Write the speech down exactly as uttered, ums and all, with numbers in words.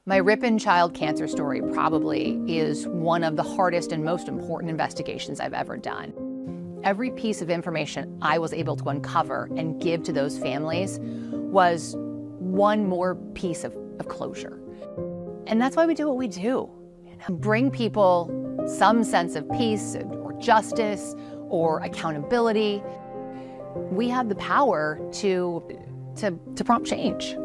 My Ripon child cancer story probably is one of the hardest and most important investigations I've ever done. Every piece of information I was able to uncover and give to those families was one more piece of, of closure. And that's why we do what we do. You know, bring people some sense of peace or justice or accountability. We have the power to, to, to prompt change.